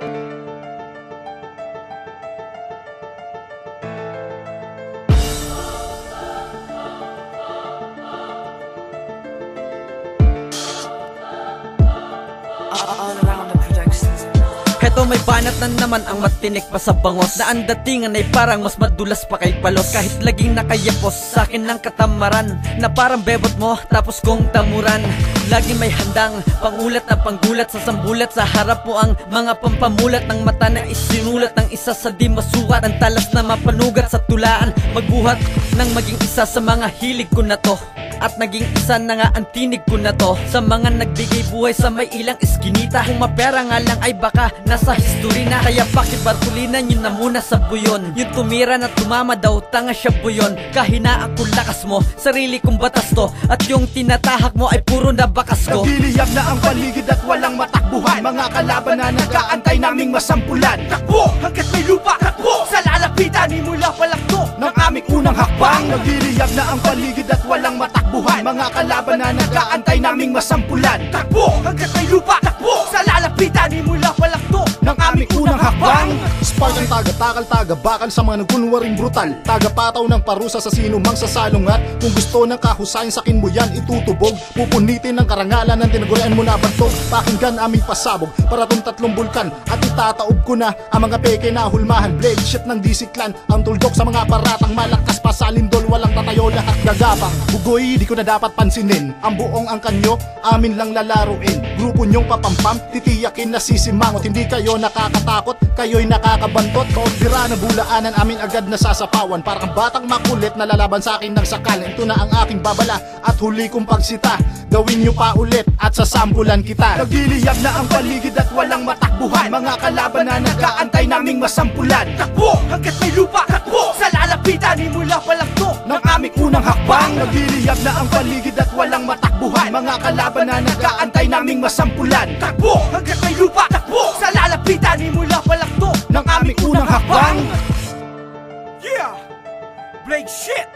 Heto may banat na naman ang matinik pa sa bangos, na ang datingan ay parang mas madulas pa kay palos. Kahit laging nakayapos sa akin ng katamaran, na parang bebot mo tapos kong tamuran. Lagi may handang pangulat na panggulat sa sambulat. Sa harap mo ang mga pampamulat ng mata na isinulat ng isa sa di masukat. Ang talas na mapanugat sa tulaan, magbuhat ng maging isa sa mga hilig ko na to. At naging isa na nga ang tinig ko na to sa mga nagbigay buhay sa may ilang eskinita. Kung mapera nga lang ay baka nasa history na. Kaya bakit bartulinan yun na muna sa buyon? Yung tumira na tumama daw, tanga siya buyon. Kahinaan ko lakas mo, sarili kong batas to. At yung tinatahak mo ay puro na bakas ko. Nagdiliyab na ang paligid at walang matakbuhan. Mga kalaban na nag-aantay naming masampulan. Takbo hanggat may lupa, takbo sa lalapitan. Mula palakto ng aming unang hakbang. Nagdiliyab na ang paligid at walang matakbuhan. Mga kalaban na nag-aantay naming masampulan. Takbo hanggat may lupa, takbo sa lalapitan. Mula palakto ng aming unang hakbang. Spark ang taga-takal, taga-bakal sa mga nagkunwaring brutal. Taga-pataw ng parusa sa sino mang sasalungat. Kung gusto ng kahusayan sakin mo yan itutubog. Pupunitin ng karangalan ng tinagurian mo na bantog. Pakinggan aming pasabog para tong tatlong bulkan. At itataob ko na ang mga peke na hulmahan. Blade shit ng disiklan, ang tuldok sa mga paratang malakas pa sa lindol. Walang tatayo lahat gagabang. Bugoy di ko na dapat pansinin. Ang buong ang kanyo amin lang lalaruin. Grupo nyong papampam, titiyakin na sisimangot. Hindi kayo nakakatakot, kayo'y nakakabantot. Kaotbira na bulaanan amin agad na sasapawan. Parang batang makulit na lalaban sa akin ng sakal. Ito na ang aking babala at huli kong pagsita. Gawin nyo pa ulit at sasampulan kita. Nagdiliyab na ang paligid at walang matakbuhan. Mga kalaban na nag-aantay naming masampulan. Takbo hanggat may lupa, takbo sa lalapitan. Mula palakto ng aming unang hakbang. Nagdiliyab na ang paligid at walang matakbuhan. Mga kalaban na nag-aantay naming masampulan. Takbo hanggat may lupa, takbo sa lalapitan. Mula palakto ng aming unang hakbang. Yeah! Blade shit!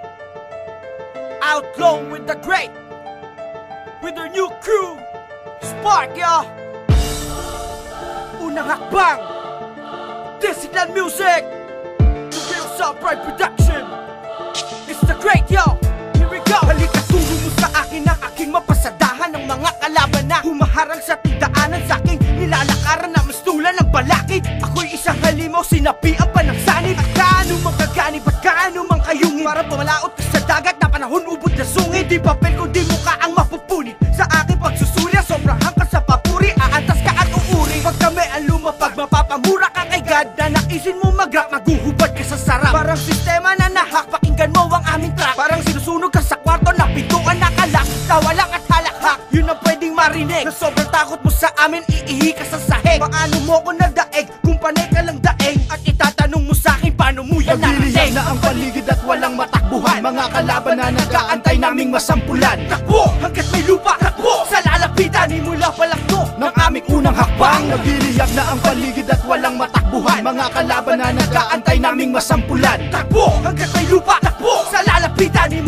Outlaw with the great, with their new crew, Spark, yo! Unang hakbang, Discipline Music, The Real Southside Production. It's the great, yo! Here we go! Halika, turo mo sa akin ang aking mapasadahan. Ng mga kalaban na humaharang sa tigdaanan. Sa aking nilalakaran na mas tulan ng balakid. Ako'y isang halimaw, sinapian pa ng sanib. At kaano mang kaganib at kaano mang kayungin. Para pumalaot ka sa dagat na panahon ubod na sungit. Di papel kundi mukha ang mapupunit sa aking pagsusulya. Sobrang hangkas sa papuri, aantas ka at uuri. Pag kami ang lumapag, mapapamura ka kay God. Na naisin mo mag-rap, maguhubad ka sa sarap. Parang sistema na nahak, pakinggan mo ang aming track. Parang sinusunog ka sa kwarto na pintuan nakalak. Tawalang at halakhak, yun ang pwedeng marinig. Na sobrang takot mo sa amin, iihi ka sa sahig. Paano mo ko nadaig, kung panay ka lang daig. At itatanong mo sa akin, paano mo yan narating. Nagdiliyab na ang paligid at walang matakbuhan. Mga kalaban na nag-aantay naming masampulan. Takbo hanggat may lupa, takbo sa lalapitan. Mula palakto ng aming unang hakbang. Nagdiliyab na ang paligid at walang matakbuhan. Mga kalaban na nag-aantay naming masampulan. Takbo hanggat may lupa, takbo sa lalapitan.